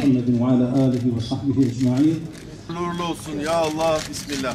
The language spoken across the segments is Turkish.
محمد وعلى آله وصحبه أجمعين. Uğurlu olsun ya Allah, bismillah.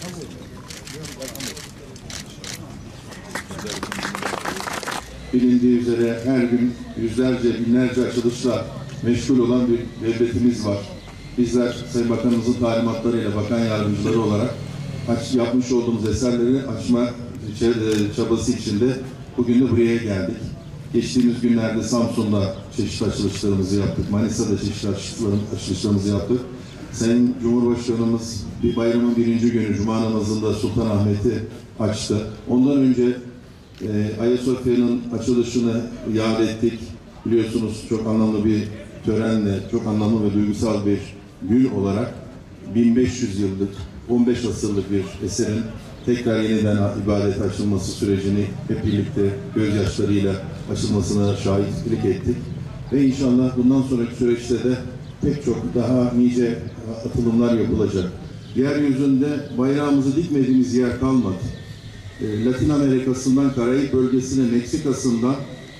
Bilindiği üzere her gün yüzlerce, binlerce açılışla meşgul olan bir devletimiz var. Bizler Sayın Bakanımızın talimatlarıyla bakan yardımcıları olarak yapmış olduğumuz eserleri açma çabası içinde bugün de buraya geldik. Geçtiğimiz günlerde Samsun'da çeşitli açılışlarımızı yaptık. Manisa'da çeşitli açılışlarımızı yaptık. Sayın Cumhurbaşkanımız bir bayramın birinci günü Cuma namazında Sultanahmet'i açtı. Ondan önce Ayasofya'nın açılışını yad ettik. Biliyorsunuz çok anlamlı bir törenle, çok anlamlı ve duygusal bir gün olarak 1500 yıllık, 15 asırlık bir eserin tekrar yeniden ibadete açılması sürecini hep birlikte gözyaşlarıyla açılmasına şahitlik ettik. Ve inşallah bundan sonraki süreçte de pek çok daha nice atılımlar yapılacak. Yeryüzünde bayrağımızı dikmediğimiz yer kalmadı. Latin Amerika'sından Karayip bölgesine, Meksika'sından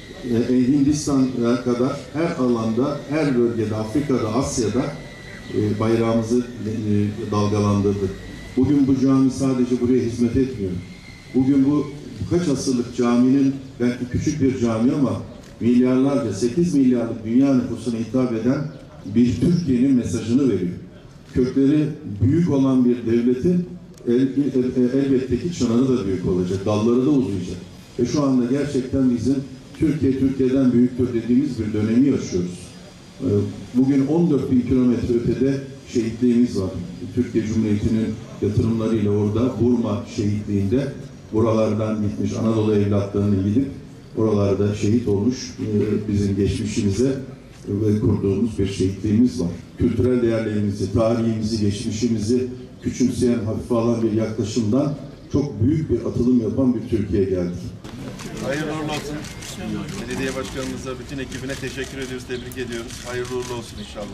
Hindistan'a kadar her alanda, her bölgede, Afrika'da, Asya'da bayrağımızı dalgalandırdık. Bugün bu cami sadece buraya hizmet etmiyor. Bugün bu kaç asırlık caminin, belki küçük bir cami ama milyarlarca, 8 milyarlık dünya nüfusuna hitap eden bir Türkiye'nin mesajını veriyor. Kökleri büyük olan bir devletin elbette ki çanağı da büyük olacak, dalları da uzayacak. Ve şu anda gerçekten bizim Türkiye'den büyüktür dediğimiz bir dönemi yaşıyoruz. Bugün 14 bin kilometre ötede şehitliğimiz var. Türkiye Cumhuriyeti'nin yatırımlarıyla orada Burma şehitliğinde buralardan gitmiş Anadolu evlatlarını gidip oralarda şehit olmuş bizim geçmişimize ve kurduğumuz bir şehitliğimiz var. Kültürel değerlerimizi, tarihimizi, geçmişimizi küçümseyen, hafife alan bir yaklaşımdan çok büyük bir atılım yapan bir Türkiye'ye geldik. Hayırlı uğurlu olsun. Belediye başkanımıza, bütün ekibine teşekkür ediyoruz, tebrik ediyoruz. Hayırlı uğurlu olsun inşallah.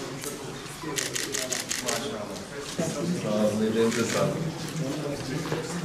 Maşallah. Sağ olun, ellerinize sağlık.